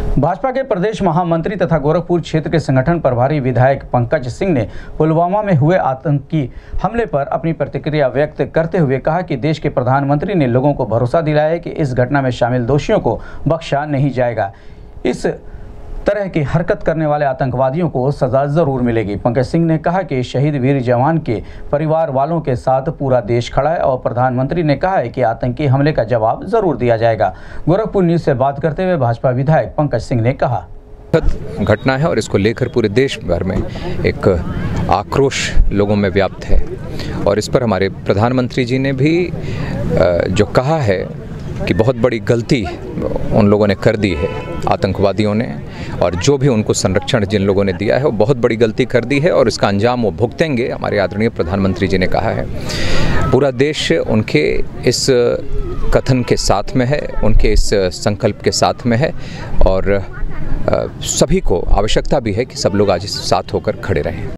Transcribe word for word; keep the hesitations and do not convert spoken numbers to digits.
भाजपा के प्रदेश महामंत्री तथा गोरखपुर क्षेत्र के संगठन प्रभारी विधायक पंकज सिंह ने पुलवामा में हुए आतंकी हमले पर अपनी प्रतिक्रिया व्यक्त करते हुए कहा कि देश के प्रधानमंत्री ने लोगों को भरोसा दिलाया है कि इस घटना में शामिल दोषियों को बख्शा नहीं जाएगा। इस तरह की हरकत करने वाले आतंकवादियों को सजा जरूर मिलेगी। पंकज सिंह ने कहा कि शहीद वीर जवान के परिवार वालों के साथ पूरा देश खड़ा है और प्रधानमंत्री ने कहा है कि आतंकी हमले का जवाब जरूर दिया जाएगा। गोरखपुर न्यूज से बात करते हुए भाजपा विधायक पंकज सिंह ने कहा, घटना है और इसको लेकर पूरे देश भर में एक आक्रोश लोगों में व्याप्त है और इस पर हमारे प्रधानमंत्री जी ने भी जो कहा है कि बहुत बड़ी गलती उन लोगों ने कर दी है, आतंकवादियों ने, और जो भी उनको संरक्षण जिन लोगों ने दिया है वो बहुत बड़ी गलती कर दी है और इसका अंजाम वो भुगतेंगे। हमारे आदरणीय प्रधानमंत्री जी ने कहा है पूरा देश उनके इस कथन के साथ में है, उनके इस संकल्प के साथ में है और सभी को आवश्यकता भी है कि सब लोग आज साथ होकर खड़े रहें।